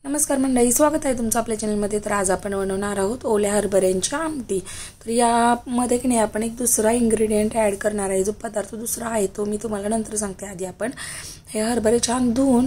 नमस्कार मंडळी, स्वागत आहे तुमचं आपल्या चॅनलमध्ये। तर आज आपण बनवणार आहोत ओल्या हरभऱ्यांची आमटी। तर यामध्ये की नाही आपण एक दुसरा इन्ग्रेडियंट ॲड करणार आहे। जो पदार्थ दुसरा आहे तो मी तुम्हाला नंतर सांगते। आधी आपण हे हरभरे छान धुवून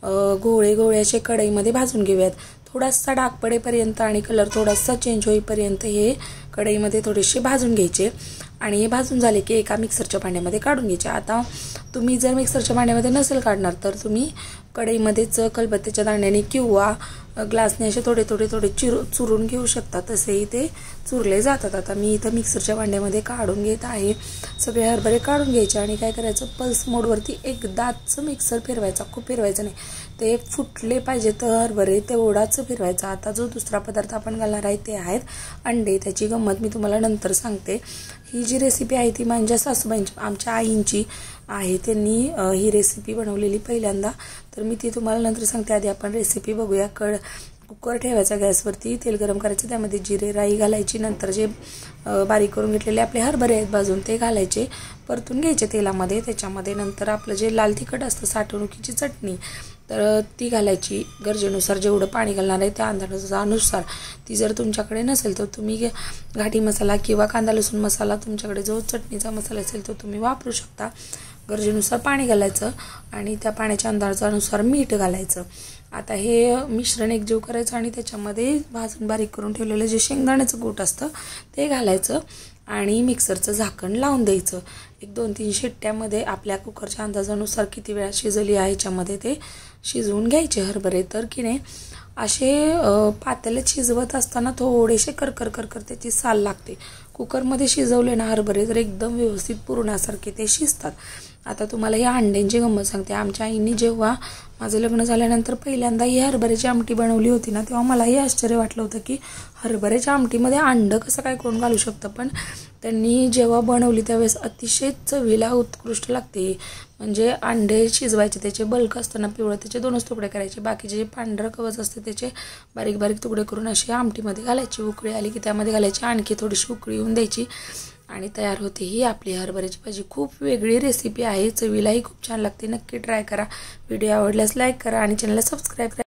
गोळे गोळ्याचे कढईमध्ये भाजून घेऊयात। थोडासा डाग पडेपर्यंत आणि कलर थोडासा चेंज होईपर्यंत हे कढईमध्ये थोडेसे भाजून घ्यायचे। आणि हे भाजून झाले की एका मिक्सरच्या भांड्यामध्ये काढून घ्यायचे। आता तुम्ही जर मिक्सरच्या भांड्यामध्ये नसेल काढणार तर तुम्ही कढईमध्येच खलबत्त्याच्या दाण्याने किंवा ग्लासने असे थोडे थोडे थोडे चुरून घेऊ शकता। तसेही ते चुरले जातात। आता मी इथं मिक्सरच्या भांड्यामध्ये काढून घेत आहे। सगळे हरभरे काढून घ्यायचे आणि काय करायचं, पल्स मोडवरती एकदाच मिक्सर फिरवायचा, खूप फिरवायचं नाही। ते फुटले पाहिजे तर हरभरे तेवढाच फिरवायचा। आता जो दुसरा पदार्थ आपण घालणार आहे ते आहेत अंडे। त्याची गंमत मी तुम्हाला नंतर सांगते। ही जी रेसिपी आहे ती माझ्या सासूबाईंची, आमच्या आईंची आहे। त्यांनी ही रेसिपी बनवलेली पहिल्यांदा, तर मी ती तुम्हाला नंतर सांगते। आधी आपण रेसिपी बघूया। कुकर ठेवायचा गॅसवरती, तेल गरम करायचं, त्यामध्ये जिरे राई घालायची। नंतर जे बारीक करून घेतलेले आपले हरभरे आहेत भाजून ते घालायचे, परतून घ्यायचे तेलामध्ये। त्याच्यामध्ये नंतर आपलं जे लाल तिखट असतं, साठवणुकीची चटणी, तर ती घालायची गरजेनुसार। जेवढं पाणी घालणार आहे त्या अंदाजानुसार। ती जर तुमच्याकडे नसेल तर तुम्ही घाटी मसाला किंवा कांदा लसूण मसाला, तुमच्याकडे जो चटणीचा मसाला असेल तो तुम्ही वापरू शकता। गरजेनुसार पाणी घालायचं आणि त्या पाण्याच्या अंदाजानुसार मीठ घालायचं। आता हे मिश्रण एकजीव करायचं आणि त्याच्यामध्ये भाजून बारीक करून ठेवलेलं जे शेंगदाण्याचं कूट असतं ते घालायचं आणि मिक्सरचं झाकण लावून द्यायचं। एक 2-3 शिट्ट्यामध्ये आपल्या कुकरच्या अंदाजानुसार किती वेळा शिजली आहे ह्याच्यामध्ये ते शिजवून घ्यायचे हरभरे। तर की नाही असे पातेल्यात शिजवत असताना थोडेसे करकर करकर त्याची साल लागते। कुकरमध्ये शिजवले ना हरभरे तर एकदम व्यवस्थित पुरणासारखे ते शिजतात। आता तुम्हाला या अंड्यांची गंमत सांगते। आमच्या आईने जेव्हा माझं लग्न झाल्यानंतर पहिल्यांदा ही हरभऱ्याची आमटी बनवली होती ना, तेव्हा मलाही आश्चर्य वाटलं होतं की हरभऱ्याच्या आमटीमध्ये अंड कसं काय कोण घालू शकतं। पण त्यांनी जेव्हा बनवली त्यावेळेस अतिशय चवीला उत्कृष्ट लागते। म्हणजे अंडे शिजवायचे, त्याचे बल्क असताना पिवळं त्याचे 2च तुकडे करायचे, बाकीचे जे पांढरं कवच असते त्याचे बारीक बारीक तुकडे करून अशी आमटीमध्ये घालायची। उकळी आली की त्यामध्ये घालायची, आणखी थोडीशी उकळी येऊन द्यायची आणि तयार होते ही आपली हरभऱ्याची भाजी। खूप वेगळी रेसिपी आहे, चवीलाही खूप छान लागते। नक्की ट्राय करा। व्हिडिओ आवडल्यास लाईक करा आणि चॅनलला सबस्क्राईब करा।